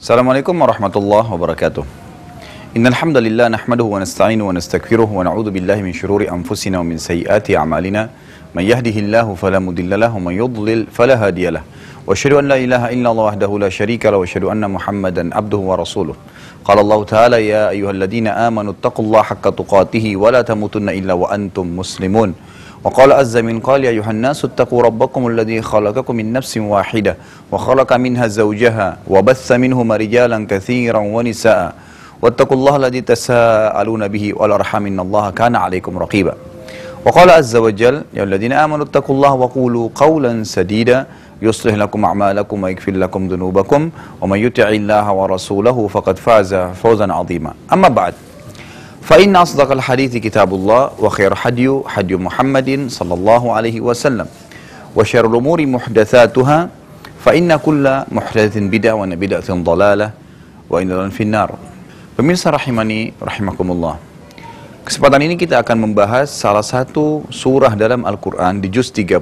Assalamualaikum warahmatullahi wabarakatuh. Innal hamdalillah nahmaduhu wa nasta'inuhu wa nastaghfiruh wa na'udzu billahi min shururi anfusina wa min sayyiati a'malina. Man yahdihillahu fala mudilla lahu wa man yudlil fala hadiya lahu. Wa asyhadu an la ilaha illallah wahdahu la syarika lahu wa asyhadu anna Muhammadan abduhu wa rasuluh. Qala Allah Ta'ala ya ayyuhalladzina amanu taqullaha haqqa tuqatih wa la tamutunna illa wa antum muslimun. وقال عز من قال يا أيها الناس اتقوا ربكم الذي خلقكم من نفس واحدة وخلق منها زوجها وبث منهما رجالا كثيرا ونساء واتقوا الله الذي تساءلون به والأرحام إن الله كان عليكم رقيبا وقال عز وجل يا الذين آمنوا اتقوا الله وقولوا قولا سديدا يصلح لكم أعمالكم ويغفر لكم ذنوبكم ومن يطع الله ورسوله فقد فاز فوزا عظيما أما بعد فإن أصدق الحديث كتاب الله وخير حدي محمد صلى الله عليه وسلم وشر الأمور محدثاتها فإن كل محدثة بدعة وإن بدعة ضلالة وإن ضلالة في النار. Pemirsa rahimani rahimakumullah. Kesempatan ini kita akan membahas salah satu surah dalam Al-Quran di juz 30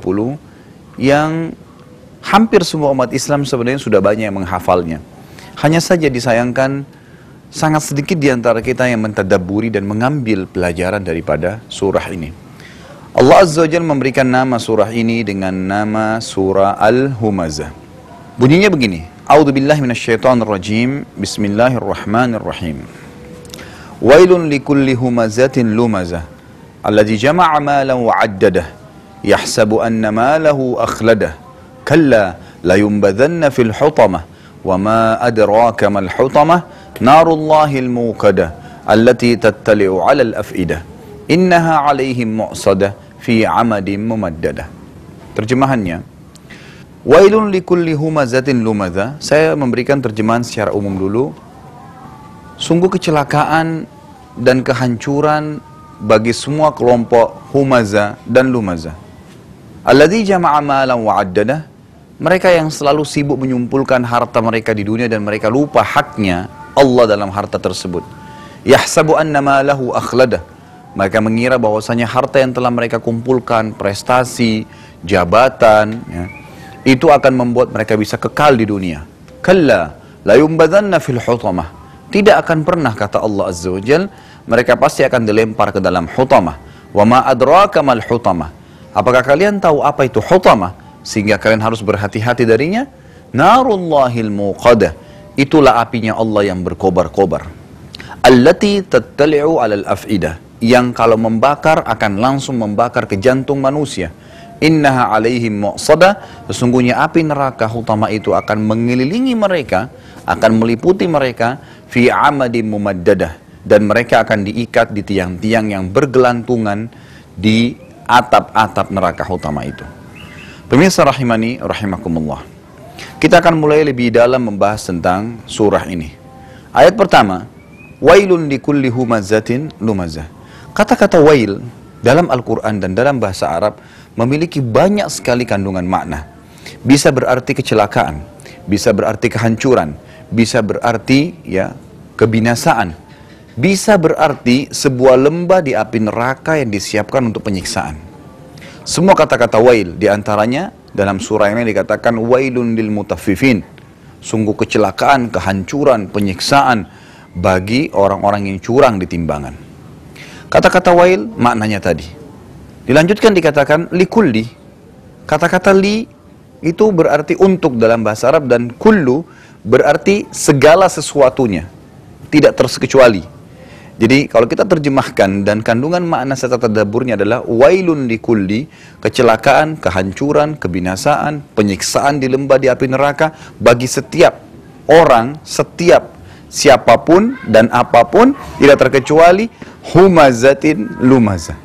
yang hampir semua umat Islam sebenarnya sudah banyak yang menghafalnya. Hanya saja disayangkan sangat sedikit di antara kita yang mentadabburi dan mengambil pelajaran daripada surah ini. Allah Azza wa Jalla memberikan nama surah ini dengan nama surah Al-Humazah. Bunyinya begini. A'udzubillahi minasyaitonirrajim. Bismillahirrahmanirrahim. Wailun likulli humazatin lumazah. Alladzi jama'a malan wa 'addadah. Yahsabu anna malahu akhladah. Kalla layunbadhanna fil hutamah. Wa ma adraka mal hutamah. Narullahil muqadah allati tattali'u 'alal af'idah innaha 'alaihim mu'sadah fi 'amadin mumaddadah. Terjemahannya, wailun likulli humazatin lumadza. Saya memberikan terjemahan secara umum dulu. Sungguh kecelakaan dan kehancuran bagi semua kelompok humaza dan lumaza. Alladzi jama'a malan wa 'addadah. Mereka yang selalu sibuk mengumpulkan harta mereka di dunia dan mereka lupa haknya Allah dalam harta tersebut. Yahsabu anna malahu akhladah. Mereka mengira bahwasanya harta yang telah mereka kumpulkan, prestasi, jabatan, ya, itu akan membuat mereka bisa kekal di dunia. Kalla la yumbadhanna fil hutamah. Tidak akan pernah, kata Allah Azza wa Jal, mereka pasti akan dilempar ke dalam hutamah. Wa ma adraka mal hutamah. Apakah kalian tahu apa itu hutamah sehingga kalian harus berhati-hati darinya? Narullahil muqadah. Itulah apinya Allah yang berkobar-kobar. Allati tattali'u 'alal af'idah. Yang kalau membakar akan langsung membakar ke jantung manusia. Innaha 'alaihim mu'sadah. Sesungguhnya api neraka hutama itu akan mengelilingi mereka, akan meliputi mereka fi 'amadin mumaddadah, dan mereka akan diikat di tiang-tiang yang bergelantungan di atap-atap neraka hutama itu. Pemirsa rahimani rahimakumullah. Kita akan mulai lebih dalam membahas tentang surah ini. Ayat pertama, wailun likulli humazatin lumazah. Kata-kata wail dalam Al-Quran dan dalam bahasa Arab memiliki banyak sekali kandungan makna. Bisa berarti kecelakaan, bisa berarti kehancuran, bisa berarti ya kebinasaan, bisa berarti sebuah lembah di api neraka yang disiapkan untuk penyiksaan. Semua kata-kata wail diantaranya dalam surah ini dikatakan wailun lil mutaffifin. Sungguh kecelakaan, kehancuran, penyiksaan bagi orang-orang yang curang di timbangan. Kata-kata wail maknanya tadi. Dilanjutkan dikatakan likulli. Kata-kata li itu berarti untuk dalam bahasa Arab dan kullu berarti segala sesuatunya. Tidak terkecuali. Jadi kalau kita terjemahkan dan kandungan makna serta tadabburnya adalah wailun likulli, kecelakaan, kehancuran, kebinasaan, penyiksaan di lembah di api neraka bagi setiap orang, setiap siapapun dan apapun, tidak terkecuali humazatin lumazah.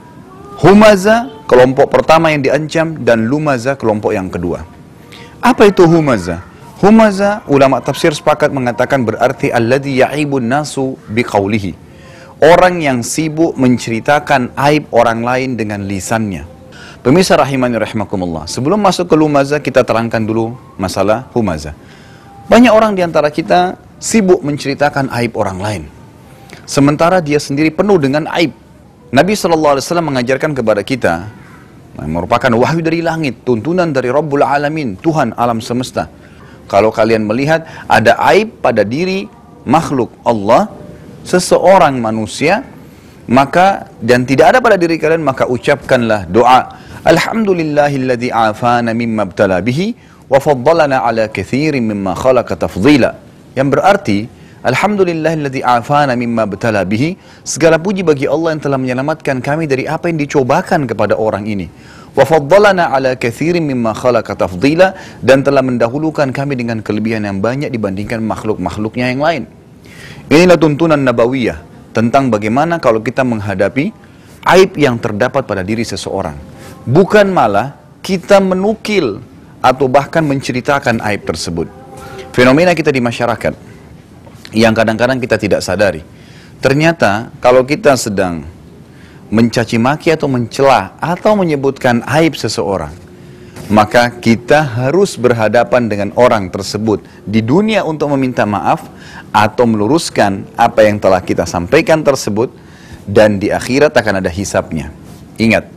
Humaza kelompok pertama yang diancam dan lumaza kelompok yang kedua. Apa itu humaza? Humaza ulama tafsir sepakat mengatakan berarti alladzi ya'ibun nasu biqaulihi. Orang yang sibuk menceritakan aib orang lain dengan lisannya. Pemirsa rahimani rahimakumullah. Sebelum masuk ke lumaza, kita terangkan dulu masalah humaza. Banyak orang di antara kita sibuk menceritakan aib orang lain. Sementara dia sendiri penuh dengan aib. Nabi SAW mengajarkan kepada kita, merupakan wahyu dari langit, tuntunan dari Rabbul Alamin, Tuhan alam semesta. Kalau kalian melihat ada aib pada diri makhluk Allah, seseorang manusia, maka dan tidak ada pada diri kalian, maka ucapkanlah doa, Alhamdulillahilladzi afana mimma ibtala bihi wa faddalana ala katsirin mimma khalaqa tafdhila. Yang berarti Alhamdulillahilladzi afana mimma ibtala bihi, segala puji bagi Allah yang telah menyelamatkan kami dari apa yang dicobakan kepada orang ini. Wa faddalana ala katsirin mimma khalaqa tafdhila, dan telah mendahulukan kami dengan kelebihan yang banyak dibandingkan makhluk-makhluknya yang lain. Inilah tuntunan nabawiyah tentang bagaimana kalau kita menghadapi aib yang terdapat pada diri seseorang. Bukan malah kita menukil atau bahkan menceritakan aib tersebut. Fenomena kita di masyarakat yang kadang-kadang kita tidak sadari. Ternyata kalau kita sedang mencaci maki atau mencela atau menyebutkan aib seseorang, maka kita harus berhadapan dengan orang tersebut di dunia untuk meminta maaf atau meluruskan apa yang telah kita sampaikan tersebut, dan di akhirat akan ada hisabnya. Ingat,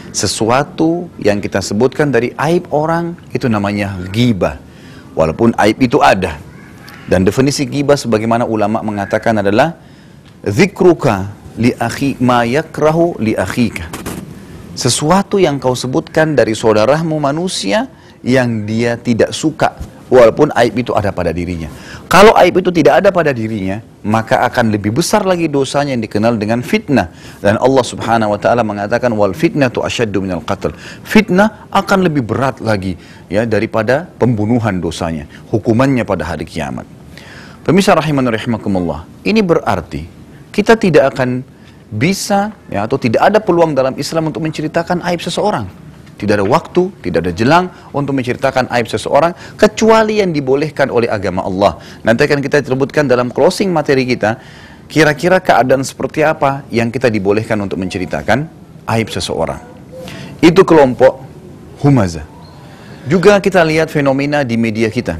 sesuatu yang kita sebutkan dari aib orang itu namanya ghibah, walaupun aib itu ada. Dan definisi ghibah sebagaimana ulama mengatakan adalah dzikruka li akhi ma yakrahu li akhika. Sesuatu yang kau sebutkan dari saudaramu manusia yang dia tidak suka, walaupun aib itu ada pada dirinya. Kalau aib itu tidak ada pada dirinya, maka akan lebih besar lagi dosanya yang dikenal dengan fitnah. Dan Allah Subhanahu wa taala mengatakan wal fitnatu asyaddu minal qatl. Fitnah akan lebih berat lagi ya daripada pembunuhan dosanya, hukumannya pada hari kiamat. Pemirsa rahimani rahimakumullah, ini berarti kita tidak akan bisa ya, atau tidak ada peluang dalam Islam untuk menceritakan aib seseorang. Tidak ada waktu, tidak ada jelang untuk menceritakan aib seseorang, kecuali yang dibolehkan oleh agama Allah. Nanti akan kita sebutkan dalam closing materi kita, kira-kira keadaan seperti apa yang kita dibolehkan untuk menceritakan aib seseorang. Itu kelompok humazah. Juga kita lihat fenomena di media kita.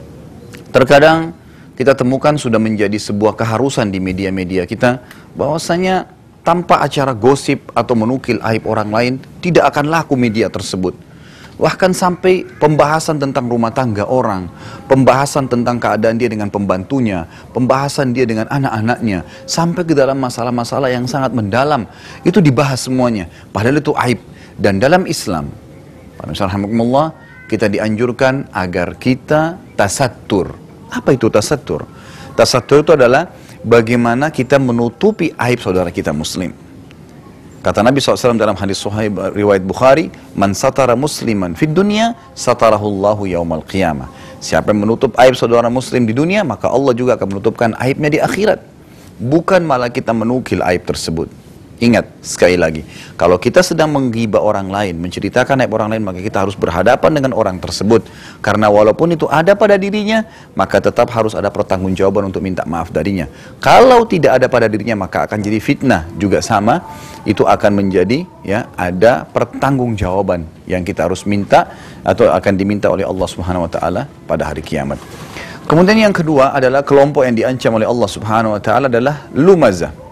Terkadang kita temukan sudah menjadi sebuah keharusan di media-media kita, bahwasanya tanpa acara gosip atau menukil aib orang lain, tidak akan laku media tersebut. Bahkan sampai pembahasan tentang rumah tangga orang, pembahasan tentang keadaan dia dengan pembantunya, pembahasan dia dengan anak-anaknya, sampai ke dalam masalah-masalah yang sangat mendalam, itu dibahas semuanya. Padahal itu aib. Dan dalam Islam, alhamdulillah, kita dianjurkan agar kita tasattur. Apa itu tasattur? Tasattur itu adalah bagaimana kita menutupi aib saudara kita muslim. Kata Nabi SAW dalam hadis sahih riwayat Bukhari, man satara musliman fid dunya satarahullahu yaumal qiyamah. Siapa yang menutup aib saudara muslim di dunia, maka Allah juga akan menutupkan aibnya di akhirat. Bukan malah kita menukil aib tersebut. Ingat sekali lagi, kalau kita sedang menggibah orang lain, menceritakan aib orang lain, maka kita harus berhadapan dengan orang tersebut. Karena walaupun itu ada pada dirinya, maka tetap harus ada pertanggungjawaban untuk minta maaf darinya. Kalau tidak ada pada dirinya, maka akan jadi fitnah. Juga sama, itu akan menjadi ya ada pertanggungjawaban yang kita harus minta atau akan diminta oleh Allah Subhanahu wa taala pada hari kiamat. Kemudian yang kedua adalah kelompok yang diancam oleh Allah Subhanahu wa taala adalah lumazah.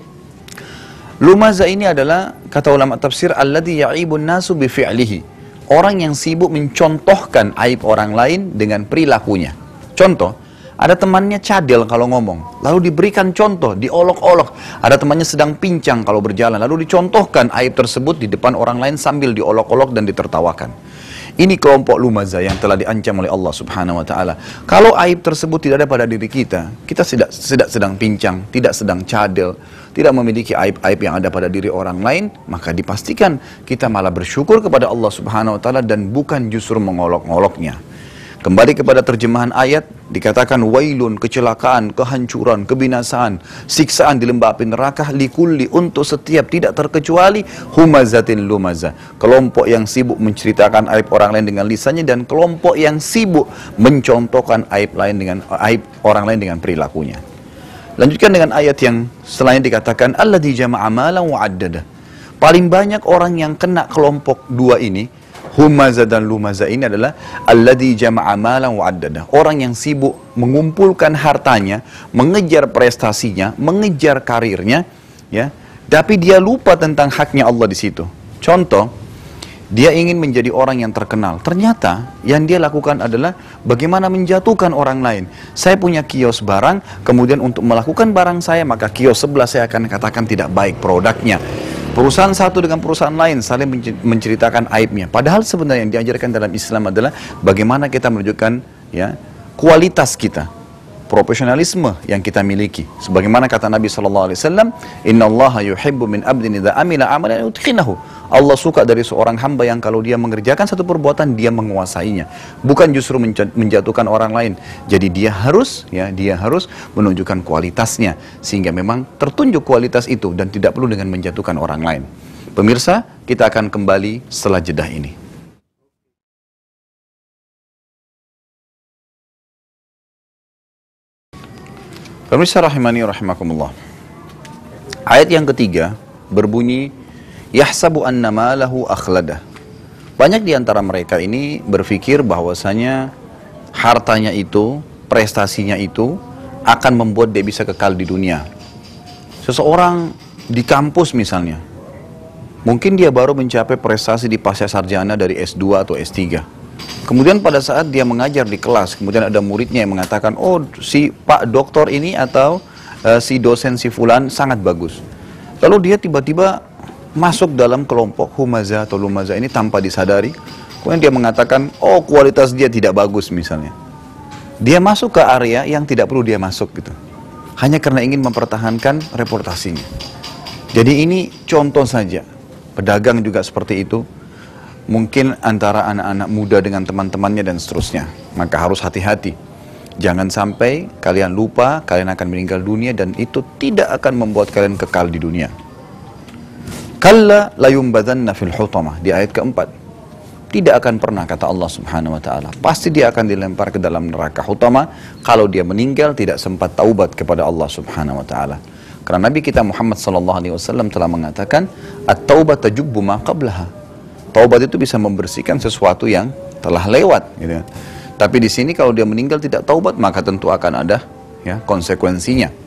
Lumazah ini adalah, kata ulama tafsir, alladhi ya'ibun nasu bifi'lihi. Orang yang sibuk mencontohkan aib orang lain dengan perilakunya. Contoh, ada temannya cadel kalau ngomong, lalu diberikan contoh, diolok-olok. Ada temannya sedang pincang kalau berjalan, lalu dicontohkan aib tersebut di depan orang lain sambil diolok-olok dan ditertawakan. Ini kelompok lumazah yang telah diancam oleh Allah Subhanahu wa taala. Kalau aib tersebut tidak ada pada diri kita, kita tidak sedang pincang, tidak sedang cadel, tidak memiliki aib-aib yang ada pada diri orang lain, maka dipastikan kita malah bersyukur kepada Allah Subhanahu wa taala dan bukan justru mengolok-oloknya. Kembali kepada terjemahan ayat, dikatakan wailun, kecelakaan, kehancuran, kebinasaan, siksaan di lembah api neraka, likulli, untuk setiap tidak terkecuali humazatin lumazah. Kelompok yang sibuk menceritakan aib orang lain dengan lisannya, dan kelompok yang sibuk mencontohkan aib orang lain dengan perilakunya. Lanjutkan dengan ayat yang selanjutnya dikatakan alladzi jama'a malan wa 'addada. Paling banyak orang yang kena kelompok dua ini, humazah dan lumazah ini, adalah alladzi jama'a malan wa 'addada. Orang yang sibuk mengumpulkan hartanya, mengejar prestasinya, mengejar karirnya, ya, tapi dia lupa tentang haknya Allah di situ. Contoh, Dia ingin menjadi orang yang terkenal. Ternyata yang dia lakukan adalah bagaimana menjatuhkan orang lain. Saya punya kios barang, kemudian untuk melakukan barang saya, maka kios sebelah saya akan katakan tidak baik produknya. Perusahaan satu dengan perusahaan lain saling menceritakan aibnya. Padahal sebenarnya yang diajarkan dalam Islam adalah bagaimana kita menunjukkan ya kualitas kita, profesionalisme yang kita miliki. Sebagaimana kata Nabi SAW, Inna Allah yuhibbu min abdin idha amila amalan yutqinahu. Allah suka dari seorang hamba yang kalau dia mengerjakan satu perbuatan, dia menguasainya. Bukan justru menjatuhkan orang lain. Jadi dia harus menunjukkan kualitasnya. Sehingga memang tertunjuk kualitas itu dan tidak perlu dengan menjatuhkan orang lain. Pemirsa, kita akan kembali setelah jedah ini. Pemirsa rahimani rahimakumullah. Ayat yang ketiga berbunyi, Yahsabu anna malahu akhladah. Banyak di antara mereka ini berpikir bahwasanya hartanya itu, prestasinya itu akan membuat dia bisa kekal di dunia. Seseorang di kampus misalnya, mungkin dia baru mencapai prestasi di pasca sarjana dari S2 atau S3. Kemudian pada saat dia mengajar di kelas, kemudian ada muridnya yang mengatakan, oh si Pak Doktor ini atau si dosen si Fulan sangat bagus. Lalu dia tiba-tiba masuk dalam kelompok humaza atau lumaza ini tanpa disadari. Kemudian dia mengatakan, oh kualitas dia tidak bagus misalnya. Dia masuk ke area yang tidak perlu dia masuk gitu. Hanya karena ingin mempertahankan reputasinya. Jadi ini contoh saja. Pedagang juga seperti itu. Mungkin antara anak-anak muda dengan teman-temannya dan seterusnya. Maka harus hati-hati. Jangan sampai kalian lupa, kalian akan meninggal dunia dan itu tidak akan membuat kalian kekal di dunia. Kalla layumbadanna fil hutamah, di ayat keempat. Tidak akan pernah, kata Allah subhanahu wa ta'ala. Pasti dia akan dilempar ke dalam neraka hutamah kalau dia meninggal tidak sempat taubat kepada Allah subhanahu wa ta'ala. Karena Nabi kita Muhammad SAW telah mengatakan, at-taubat tajubbu ma qablaha. Taubat itu bisa membersihkan sesuatu yang telah lewat. Gitu. Tapi di sini kalau dia meninggal tidak taubat, maka tentu akan ada konsekuensinya.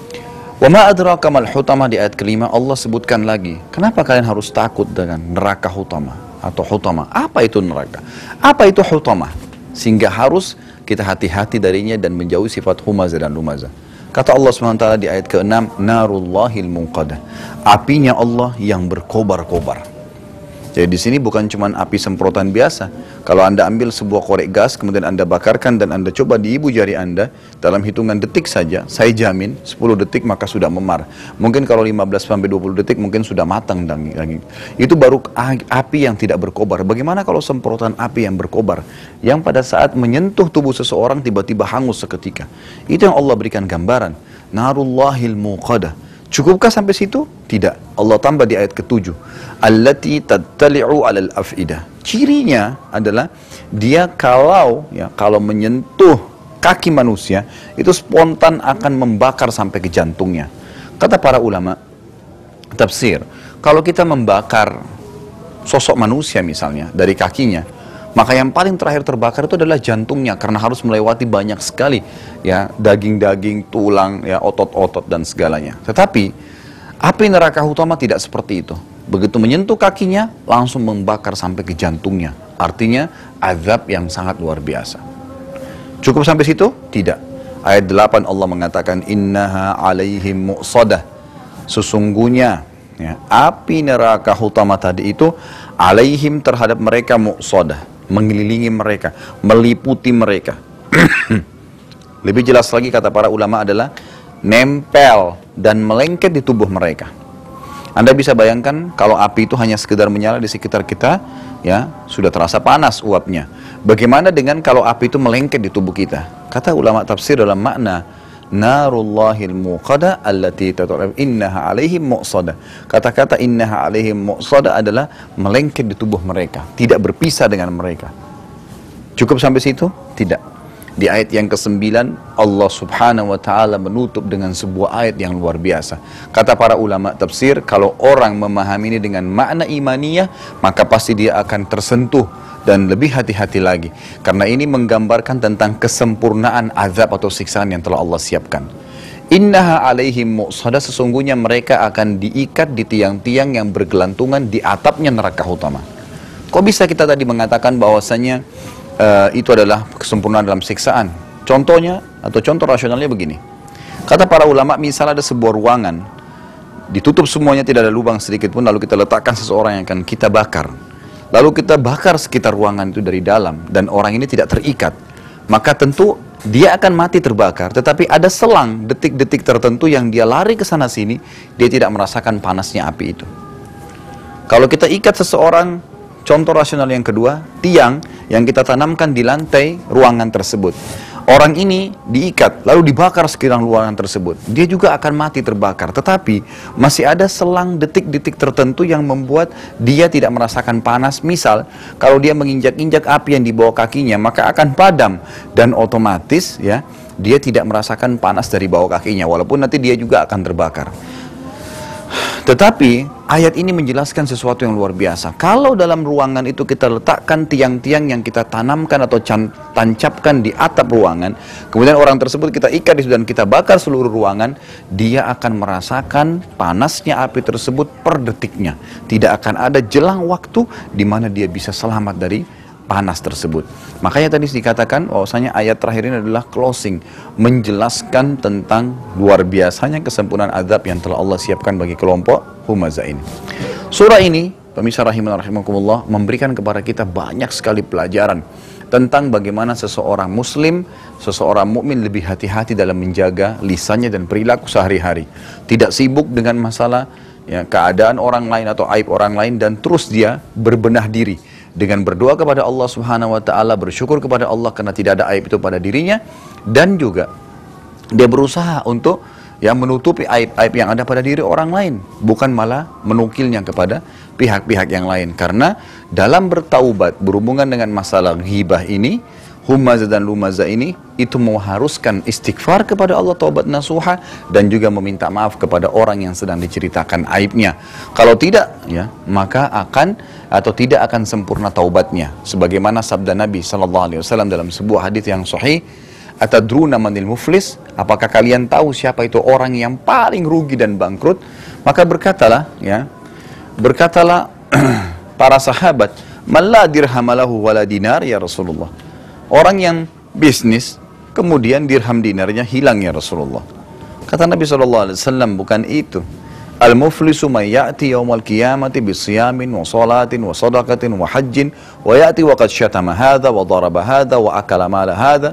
Wa ma adraka mal hutamah, di ayat kelima Allah sebutkan lagi, kenapa kalian harus takut dengan neraka hutamah atau hutamah? Apa itu neraka? Apa itu hutamah? Sehingga harus kita hati-hati darinya dan menjauhi sifat humaza dan lumaza. Kata Allah SWT di ayat ke-6, narullahil munqadah, apinya Allah yang berkobar-kobar. Jadi di sini bukan cuma api semprotan biasa. Kalau Anda ambil sebuah korek gas, kemudian Anda bakarkan dan Anda coba di ibu jari Anda, dalam hitungan detik saja, saya jamin 10 detik maka sudah memar. Mungkin kalau 15-20 detik mungkin sudah matang daging. Itu baru api yang tidak berkobar. Bagaimana kalau semprotan api yang berkobar? Yang pada saat menyentuh tubuh seseorang tiba-tiba hangus seketika. Itu yang Allah berikan gambaran. Narullahil muqadah. Cukupkah sampai situ? Tidak. Allah tambah di ayat ke-7. Allati tattali'u 'alal af'idah. Cirinya adalah dia kalau menyentuh kaki manusia itu spontan akan membakar sampai ke jantungnya. Kata para ulama tafsir, kalau kita membakar sosok manusia misalnya dari kakinya, maka yang paling terakhir terbakar itu adalah jantungnya karena harus melewati banyak sekali daging-daging, tulang, otot-otot dan segalanya. Tetapi api neraka hutamah tidak seperti itu. Begitu menyentuh kakinya langsung membakar sampai ke jantungnya. Artinya azab yang sangat luar biasa. Cukup sampai situ? Tidak. Ayat 8 Allah mengatakan innaha alaihim mu'sadah. Sesungguhnya api neraka hutamah tadi itu alaihim terhadap mereka mu'sadah, mengelilingi mereka, meliputi mereka. Lebih jelas lagi kata para ulama adalah nempel dan melengket di tubuh mereka. Anda bisa bayangkan kalau api itu hanya sekedar menyala di sekitar kita, sudah terasa panas uapnya. Bagaimana dengan kalau api itu melengket di tubuh kita? Kata ulama tafsir dalam makna narullahil muqadah allati tata'ab innaha alaihim muqsadah. Kata-kata innaha alaihim muqsadah adalah melengket di tubuh mereka, tidak berpisah dengan mereka. Cukup sampai situ? Tidak. Di ayat yang ke-9 Allah subhanahu wa ta'ala menutup dengan sebuah ayat yang luar biasa. Kata para ulama tafsir, kalau orang memahami ini dengan makna imaniyah, maka pasti dia akan tersentuh dan lebih hati-hati lagi. Karena ini menggambarkan tentang kesempurnaan azab atau siksaan yang telah Allah siapkan. Innaha alaihim muqsadah, sesungguhnya mereka akan diikat di tiang-tiang yang bergelantungan di atapnya neraka utama. Kok bisa kita tadi mengatakan bahwasanya itu adalah kesempurnaan dalam siksaan? Contohnya atau contoh rasionalnya begini. Kata para ulama, misal ada sebuah ruangan, ditutup semuanya, tidak ada lubang sedikit pun, lalu kita letakkan seseorang yang akan kita bakar. Lalu kita bakar sekitar ruangan itu dari dalam, dan orang ini tidak terikat. Maka tentu dia akan mati terbakar, tetapi ada selang detik-detik tertentu yang dia lari ke sana sini, dia tidak merasakan panasnya api itu. Kalau kita ikat seseorang, contoh rasional yang kedua, tiang yang kita tanamkan di lantai ruangan tersebut. Orang ini diikat, lalu dibakar sekitar ruangan tersebut. Dia juga akan mati terbakar. Tetapi masih ada selang detik-detik tertentu yang membuat dia tidak merasakan panas. Misal, kalau dia menginjak-injak api yang di bawah kakinya, maka akan padam. Dan otomatis ya, dia tidak merasakan panas dari bawah kakinya. Walaupun nanti dia juga akan terbakar. Tetapi ayat ini menjelaskan sesuatu yang luar biasa. Kalau dalam ruangan itu kita letakkan tiang-tiang yang kita tanamkan atau tancapkan di atap ruangan, kemudian orang tersebut kita ikat dan kita bakar seluruh ruangan, dia akan merasakan panasnya api tersebut per detiknya. Tidak akan ada jelang waktu di mana dia bisa selamat dari panas tersebut. Makanya tadi dikatakan bahwasanya ayat terakhir ini adalah closing, menjelaskan tentang luar biasanya kesempurnaan azab yang telah Allah siapkan bagi kelompok Humazah ini. Surah ini, pemirsa rahimakumullah, memberikan kepada kita banyak sekali pelajaran tentang bagaimana seseorang muslim, seseorang mukmin lebih hati-hati dalam menjaga lisannya dan perilaku sehari-hari. Tidak sibuk dengan masalah ya, keadaan orang lain atau aib orang lain, dan terus dia berbenah diri dengan berdoa kepada Allah Subhanahu wa taala, bersyukur kepada Allah karena tidak ada aib itu pada dirinya, dan juga dia berusaha untuk ya menutupi aib-aib yang ada pada diri orang lain, bukan malah menukilnya kepada pihak-pihak yang lain. Karena dalam bertaubat berhubungan dengan masalah ghibah ini, Humazah dan Lumazah ini, itu mengharuskan istighfar kepada Allah, taubat nasuha, dan juga meminta maaf kepada orang yang sedang diceritakan aibnya. Kalau tidak, ya, maka akan atau tidak akan sempurna taubatnya. Sebagaimana sabda Nabi SAW dalam sebuah hadis yang sahih, atadruna manil muflis, apakah kalian tahu siapa itu orang yang paling rugi dan bangkrut? Maka berkatalah para sahabat, man la dirhamalahu wala dinar ya Rasulullah. Orang yang bisnis, kemudian dirham dinarnya hilang ya Rasulullah. Kata Nabi SAW, bukan itu. Al-muflisu man ya'ti yawmal qiyamati bisiyamin wa salatin wa sadaqatin wa hajjin wa ya'ti wa qad syatama hadha wa daraba hadha wa akala mala hadha.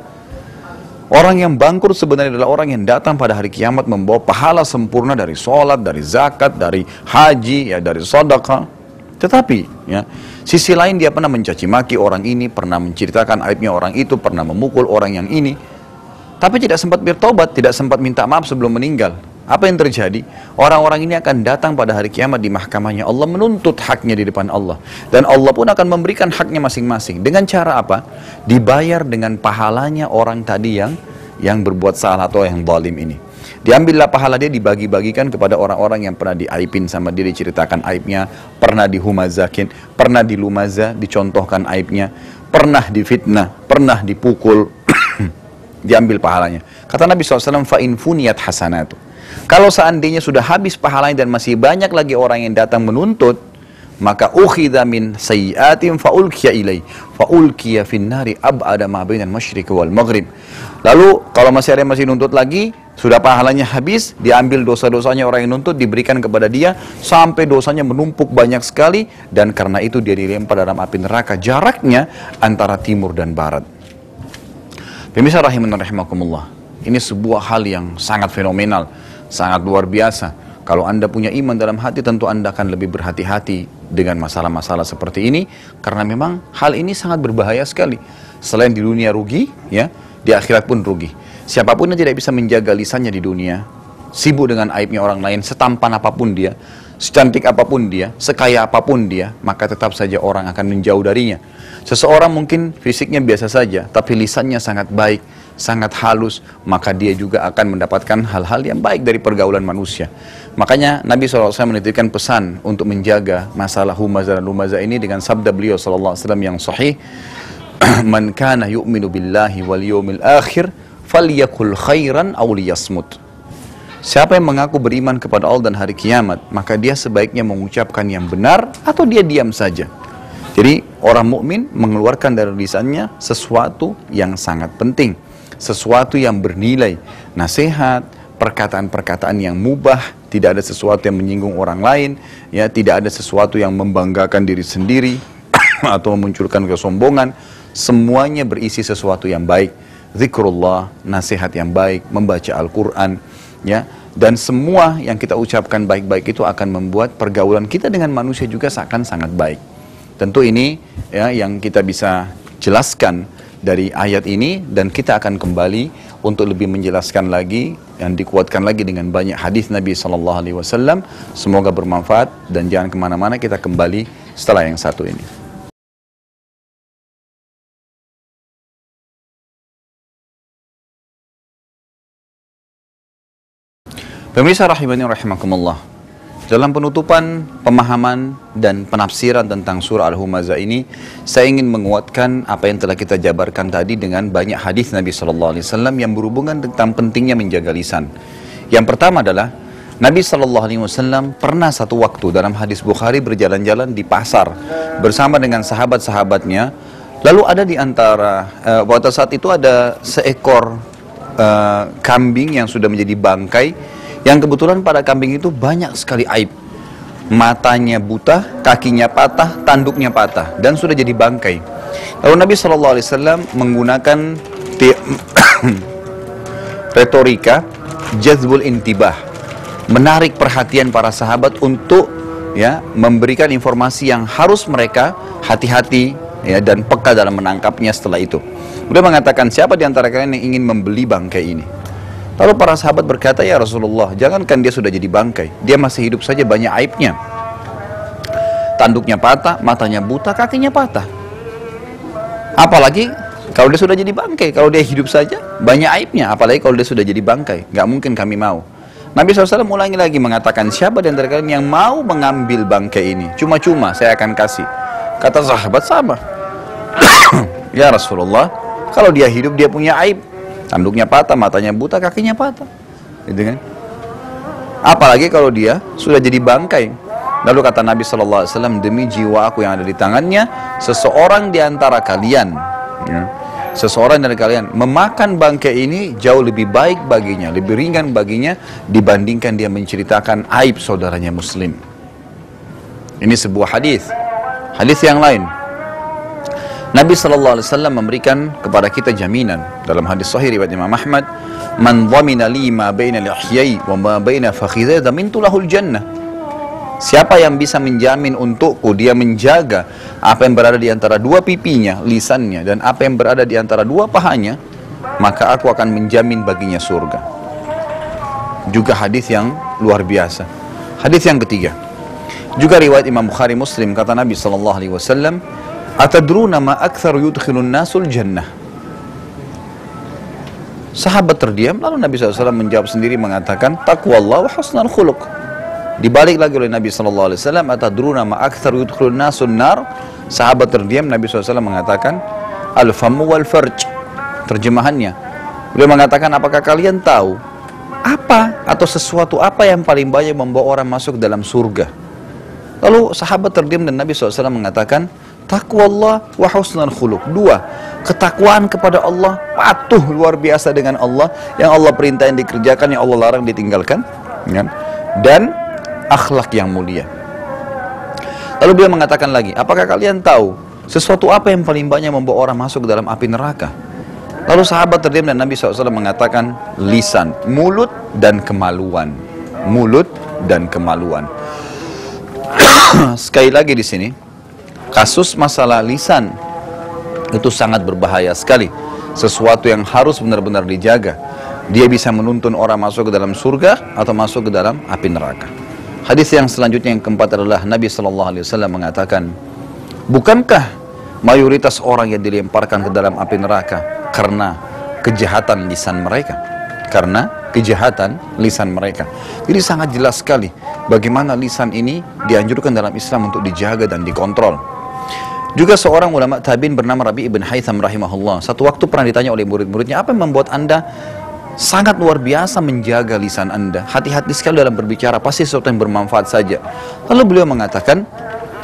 Orang yang bangkrut sebenarnya adalah orang yang datang pada hari kiamat membawa pahala sempurna dari sholat, dari zakat, dari haji, ya, dari sedekah. Tetapi ya, sisi lain dia pernah mencaci maki orang ini, pernah menceritakan aibnya orang itu, pernah memukul orang yang ini, tapi tidak sempat bertobat, tidak sempat minta maaf sebelum meninggal. Apa yang terjadi? Orang-orang ini akan datang pada hari kiamat di mahkamahnya Allah, menuntut haknya di depan Allah, dan Allah pun akan memberikan haknya masing-masing. Dengan cara apa? Dibayar dengan pahalanya orang tadi yang berbuat salah atau yang zalim ini. Diambillah pahala dia, dibagi-bagikan kepada orang-orang yang pernah diaibin sama dia, diceritakan aibnya, pernah dihumazakin, pernah dilumazah, dicontohkan aibnya, pernah difitnah, pernah dipukul, diambil pahalanya. Kata Nabi SAW, fa'in funiyat hasanatu. Kalau seandainya sudah habis pahalanya dan masih banyak lagi orang yang datang menuntut, maka ukhidha min sayyiatin fa'ulkiya ilai fa'ulkiya finnari ab'ada ma bainal masyriqi wal maghrib. Lalu kalau masih ada yang masih nuntut lagi, sudah pahalanya habis, diambil dosa-dosanya orang yang nuntut, diberikan kepada dia sampai dosanya menumpuk banyak sekali, dan karena itu dia dilempar dalam api neraka, jaraknya antara timur dan barat. Pemirsa rahimakumullah, ini sebuah hal yang sangat fenomenal, sangat luar biasa. Kalau Anda punya iman dalam hati, tentu Anda akan lebih berhati-hati dengan masalah-masalah seperti ini, karena memang hal ini sangat berbahaya sekali. Selain di dunia rugi, ya, di akhirat pun rugi. Siapapun yang tidak bisa menjaga lisannya di dunia, sibuk dengan aibnya orang lain, setampan apapun dia, secantik apapun dia, sekaya apapun dia, maka tetap saja orang akan menjauh darinya. Seseorang mungkin fisiknya biasa saja, tapi lisannya sangat baik, sangat halus, maka dia juga akan mendapatkan hal-hal yang baik dari pergaulan manusia. Makanya Nabi SAW menitipkan pesan untuk menjaga masalah humazah dan lumazah ini dengan sabda beliau SAW yang sahih, man kana yu'minu billahi wal yawmil akhir falyakul khairan aw liyasmut. Siapa yang mengaku beriman kepada Allah dan hari kiamat, maka dia sebaiknya mengucapkan yang benar atau dia diam saja. Jadi orang mukmin mengeluarkan dari lisannya sesuatu yang sangat penting, sesuatu yang bernilai, nasihat, perkataan-perkataan yang mubah, tidak ada sesuatu yang menyinggung orang lain, ya, tidak ada sesuatu yang membanggakan diri sendiri atau memunculkan kesombongan. Semuanya berisi sesuatu yang baik, zikrullah, nasihat yang baik, membaca Al-Quran, ya, dan semua yang kita ucapkan baik-baik itu akan membuat pergaulan kita dengan manusia juga seakan sangat baik. Tentu ini ya yang kita bisa jelaskan dari ayat ini, dan kita akan kembali untuk lebih menjelaskan lagi yang dikuatkan lagi dengan banyak hadis Nabi SAW. Semoga bermanfaat dan jangan kemana-mana, kita kembali setelah yang satu ini. Pemirsa rahimani rahimakumullah. Dalam penutupan pemahaman dan penafsiran tentang surah Al-Humazah ini, saya ingin menguatkan apa yang telah kita jabarkan tadi dengan banyak hadis Nabi SAW yang berhubungan tentang pentingnya menjaga lisan. Yang pertama adalah Nabi SAW pernah satu waktu dalam hadis Bukhari berjalan-jalan di pasar bersama dengan sahabat-sahabatnya. Lalu ada di antara pada saat itu ada seekor kambing yang sudah menjadi bangkai, yang kebetulan pada kambing itu banyak sekali aib. Matanya buta, kakinya patah, tanduknya patah, dan sudah jadi bangkai. Lalu Nabi SAW menggunakan retorika jazbul intibah, menarik perhatian para sahabat untuk ya memberikan informasi yang harus mereka hati-hati ya, dan peka dalam menangkapnya setelah itu. Beliau mengatakan, siapa di antara kalian yang ingin membeli bangkai ini? Lalu para sahabat berkata, ya Rasulullah, jangankan dia sudah jadi bangkai, dia masih hidup saja banyak aibnya. Tanduknya patah, matanya buta, kakinya patah. Apalagi kalau dia sudah jadi bangkai, kalau dia hidup saja banyak aibnya, apalagi kalau dia sudah jadi bangkai. Gak mungkin kami mau. Nabi SAW ulangi lagi mengatakan, siapa di antara kalian yang mau mengambil bangkai ini? Cuma-cuma saya akan kasih. Kata sahabat, sama. Ya Rasulullah, kalau dia hidup dia punya aib. Tanduknya patah, matanya buta, kakinya patah, gitu kan? Apalagi kalau dia sudah jadi bangkai. Lalu kata Nabi SAW, demi jiwa aku yang ada di tangannya, seseorang di antara kalian, ya, seseorang dari kalian memakan bangkai ini jauh lebih baik baginya, lebih ringan baginya dibandingkan dia menceritakan aib saudaranya Muslim. Ini sebuah hadis. Hadis yang lain, Nabi SAW memberikan kepada kita jaminan dalam hadis sahih riwayat Imam Ahmad, man dhamina li ma baina lihyai wa ma baina fakhidhai dhamintu lahul jannah. Siapa yang bisa menjamin untukku, dia menjaga apa yang berada di antara dua pipinya, lisannya, dan apa yang berada di antara dua pahanya, maka aku akan menjamin baginya surga. Juga hadis yang luar biasa. Hadis yang ketiga, juga riwayat Imam Bukhari Muslim, kata Nabi SAW, atadruna ma aktsaru yudkhilun nasul jannah. Sahabat terdiam, lalu Nabi SAW menjawab sendiri mengatakan, taqwallah wa husnul khuluq. Dibalik lagi oleh Nabi SAW, atadruna ma aktsaru yudkhilun nasul nar. Sahabat terdiam, Nabi SAW mengatakan, al-famu wal farj. Terjemahannya, beliau mengatakan, apakah kalian tahu apa atau sesuatu apa yang paling banyak membawa orang masuk dalam surga? Lalu sahabat terdiam dan Nabi SAW mengatakan, taqwallah wa husnul khuluq. Dua, ketakwaan kepada Allah, patuh luar biasa dengan Allah, yang Allah perintah yang dikerjakan, yang Allah larang ditinggalkan, kan? Dan akhlak yang mulia. Lalu beliau mengatakan lagi, apakah kalian tahu sesuatu apa yang paling banyak membawa orang masuk ke dalam api neraka? Lalu sahabat terdiam dan Nabi SAW mengatakan, lisan, mulut dan kemaluan. Mulut dan kemaluan. Sekali lagi di sini, kasus masalah lisan itu sangat berbahaya sekali. Sesuatu yang harus benar-benar dijaga. Dia bisa menuntun orang masuk ke dalam surga atau masuk ke dalam api neraka. Hadis yang selanjutnya yang keempat adalah Nabi SAW mengatakan, bukankah mayoritas orang yang dilemparkan ke dalam api neraka karena kejahatan lisan mereka? Karena kejahatan lisan mereka. Jadi sangat jelas sekali bagaimana lisan ini dianjurkan dalam Islam untuk dijaga dan dikontrol. Juga seorang ulama tabi'in bernama Rabi' ibn Haytham rahimahullah, satu waktu pernah ditanya oleh murid-muridnya, apa yang membuat anda sangat luar biasa menjaga lisan anda, hati-hati sekali dalam berbicara, pasti sesuatu yang bermanfaat saja. Lalu beliau mengatakan,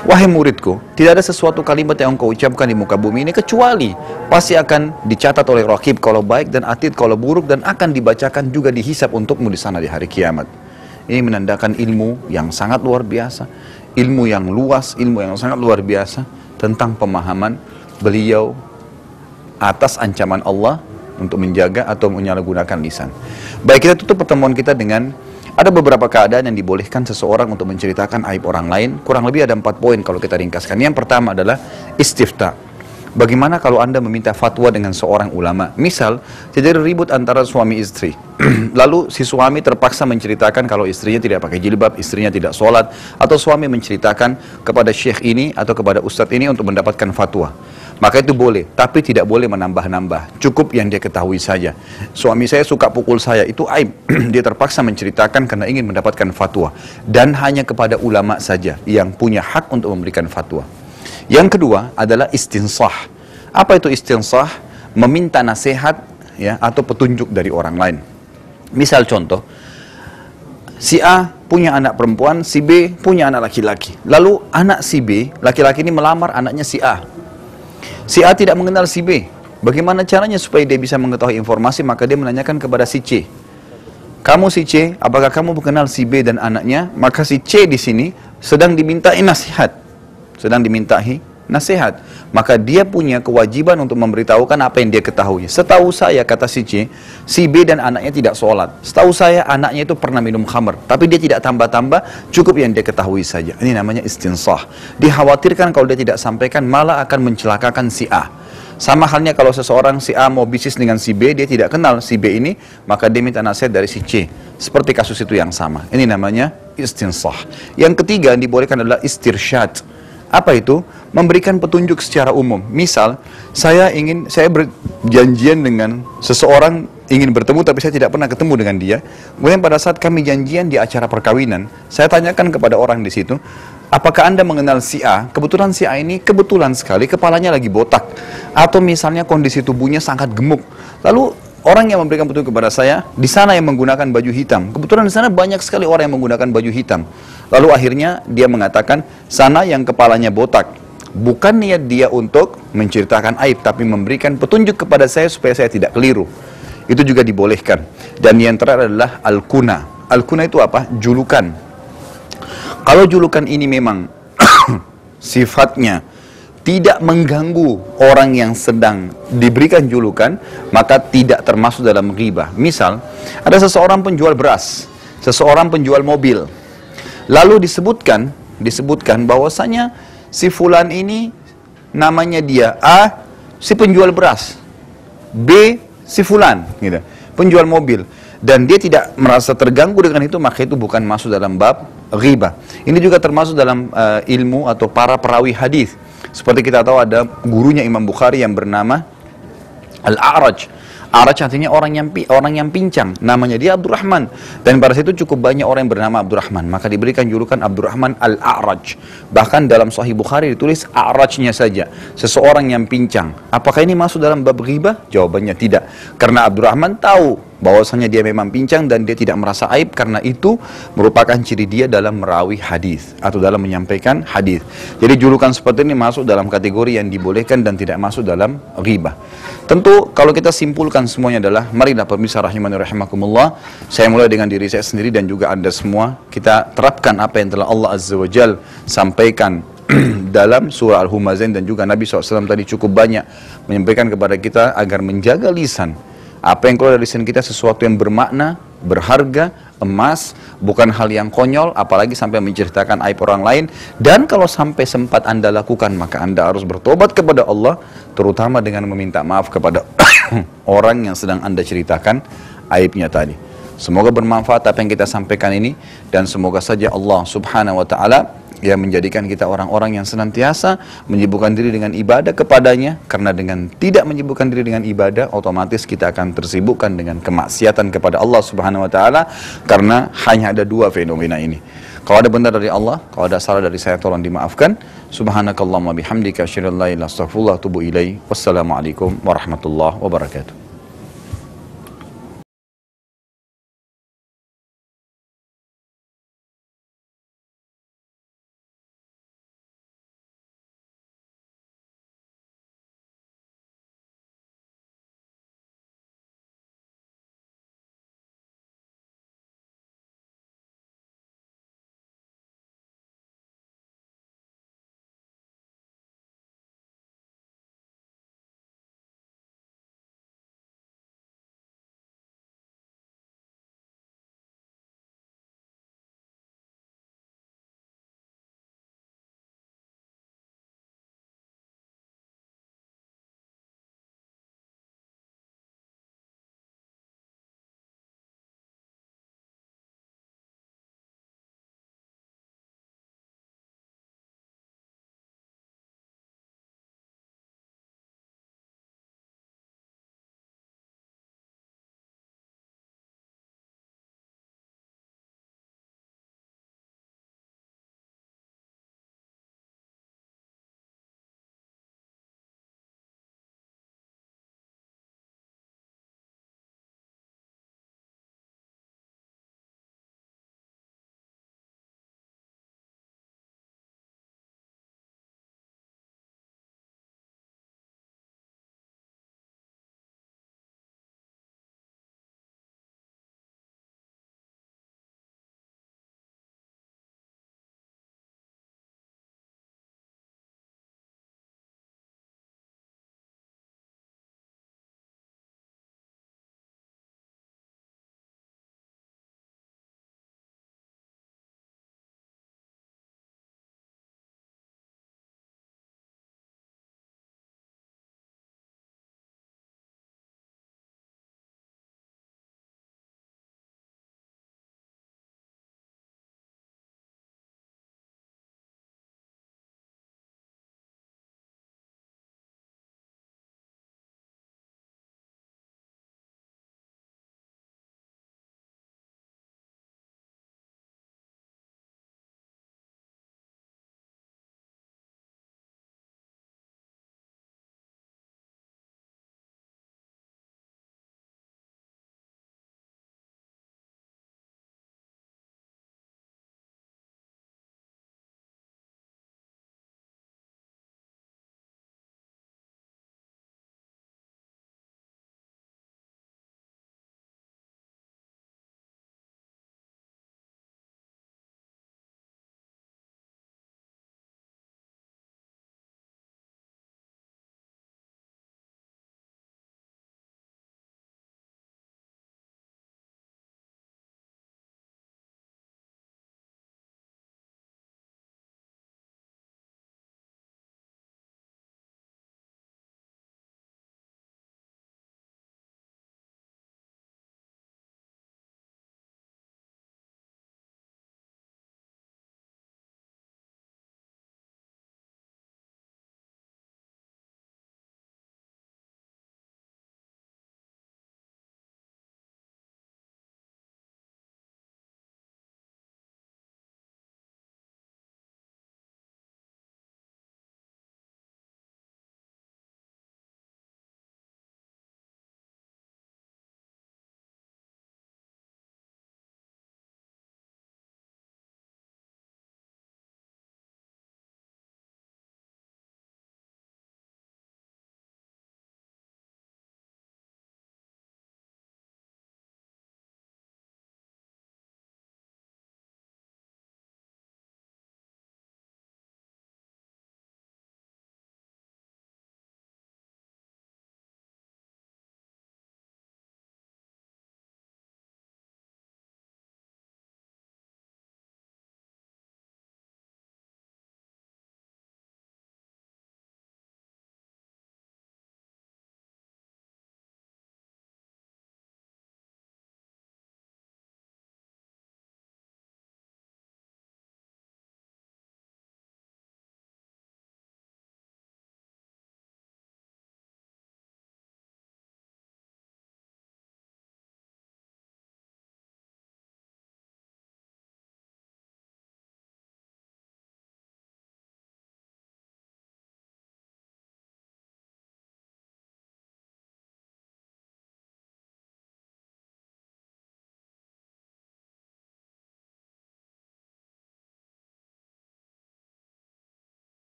wahai muridku, tidak ada sesuatu kalimat yang engkau ucapkan di muka bumi ini kecuali pasti akan dicatat oleh Raqib kalau baik dan Atid kalau buruk, dan akan dibacakan juga dihisab untukmu di sana di hari kiamat. Ini menandakan ilmu yang sangat luar biasa, ilmu yang luas, ilmu yang sangat luar biasa tentang pemahaman beliau atas ancaman Allah untuk menjaga atau menyalahgunakan lisan. Baik, kita tutup pertemuan kita dengan ada beberapa keadaan yang dibolehkan seseorang untuk menceritakan aib orang lain. Kurang lebih ada 4 poin kalau kita ringkaskan. Yang pertama adalah istifta. Bagaimana kalau Anda meminta fatwa dengan seorang ulama? Misal, terjadi ribut antara suami istri. Lalu si suami terpaksa menceritakan kalau istrinya tidak pakai jilbab, istrinya tidak sholat, atau suami menceritakan kepada syekh ini atau kepada ustadz ini untuk mendapatkan fatwa. Maka itu boleh, tapi tidak boleh menambah-nambah. Cukup yang dia ketahui saja. Suami saya suka pukul saya, itu aib. Dia terpaksa menceritakan karena ingin mendapatkan fatwa. Dan hanya kepada ulama saja yang punya hak untuk memberikan fatwa. Yang kedua adalah istinsah. Apa itu istinsah? Meminta nasihat ya, atau petunjuk dari orang lain. Misal contoh, si A punya anak perempuan, si B punya anak laki-laki. Lalu anak si B, laki-laki ini melamar anaknya si A. Si A tidak mengenal si B. Bagaimana caranya supaya dia bisa mengetahui informasi? Maka dia menanyakan kepada si C. Kamu si C, apakah kamu mengenal si B dan anaknya? Maka si C di sini sedang dimintai nasihat. Maka dia punya kewajiban untuk memberitahukan apa yang dia ketahui. Setahu saya, kata si C, si B dan anaknya tidak sholat. Setahu saya anaknya itu pernah minum khamr, tapi dia tidak tambah-tambah, cukup yang dia ketahui saja. Ini namanya istinsah. Dikhawatirkan kalau dia tidak sampaikan malah akan mencelakakan si A. Sama halnya kalau seseorang si A mau bisnis dengan si B, dia tidak kenal si B ini, maka dia minta nasihat dari si C. Seperti kasus itu yang sama. Ini namanya istinsah. Yang ketiga yang dibolehkan adalah istirsyad. Apa itu? Memberikan petunjuk secara umum. Misal, saya berjanjian dengan seseorang, ingin bertemu tapi saya tidak pernah ketemu dengan dia. Kemudian pada saat kami janjian di acara perkawinan, saya tanyakan kepada orang di situ, apakah Anda mengenal si A? Kebetulan si A ini kebetulan sekali kepalanya lagi botak, atau misalnya kondisi tubuhnya sangat gemuk. Lalu orang yang memberikan petunjuk kepada saya di sana yang menggunakan baju hitam. Kebetulan di sana banyak sekali orang yang menggunakan baju hitam. Lalu akhirnya dia mengatakan, sana yang kepalanya botak. Bukan niat dia untuk menceritakan aib, tapi memberikan petunjuk kepada saya supaya saya tidak keliru. Itu juga dibolehkan. Dan yang terakhir adalah al-kuna. Al-kuna itu apa? Julukan. Kalau julukan ini memang sifatnya tidak mengganggu orang yang sedang diberikan julukan, maka tidak termasuk dalam ghibah. Misal, ada seseorang penjual beras, seseorang penjual mobil. Lalu disebutkan bahwasanya si fulan ini namanya dia A, si penjual beras, B, si fulan, gitu, penjual mobil, dan dia tidak merasa terganggu dengan itu, maka itu bukan masuk dalam bab ghibah. Ini juga termasuk dalam ilmu atau para perawi hadis. Seperti kita tahu ada gurunya Imam Bukhari yang bernama Al-A'raj. A'raj artinya orang yang pincang. Namanya dia Abdurrahman. Dan pada situ cukup banyak orang yang bernama Abdurrahman. Maka diberikan julukan Abdurrahman Al-A'raj. Bahkan dalam Sahih Bukhari ditulis A'rajnya saja. Seseorang yang pincang. Apakah ini masuk dalam bab ghibah? Jawabannya tidak. Karena Abdurrahman tahu bahwasanya dia memang pincang dan dia tidak merasa aib, karena itu merupakan ciri dia dalam merawi hadis atau dalam menyampaikan hadis. Jadi julukan seperti ini masuk dalam kategori yang dibolehkan dan tidak masuk dalam ghibah. Tentu kalau kita simpulkan semuanya adalah, marilah pemirsa rahimani rahimakumullah, saya mulai dengan diri saya sendiri dan juga Anda semua, kita terapkan apa yang telah Allah Azza wa Jal sampaikan dalam surah Al-Humazain, dan juga Nabi SAW tadi cukup banyak menyampaikan kepada kita agar menjaga lisan. Apa yang keluar dari lisan kita sesuatu yang bermakna, berharga, emas, bukan hal yang konyol, apalagi sampai menceritakan aib orang lain. Dan kalau sampai sempat Anda lakukan, maka Anda harus bertobat kepada Allah, terutama dengan meminta maaf kepada orang yang sedang Anda ceritakan aibnya tadi. Semoga bermanfaat apa yang kita sampaikan ini, dan semoga saja Allah Subhanahu wa Ta'ala yang menjadikan kita orang-orang yang senantiasa menyibukkan diri dengan ibadah kepadanya, karena dengan tidak menyibukkan diri dengan ibadah, otomatis kita akan tersibukkan dengan kemaksiatan kepada Allah Subhanahu wa Ta'ala, karena hanya ada dua fenomena ini. Kalau ada benar dari Allah, kalau ada salah dari saya, tolong dimaafkan. Subhanakallahumma bihamdika asyhadu an la ilaha illa anta astaghfiruka wa atubu ilaik. Wassalamualaikum warahmatullahi wabarakatuh.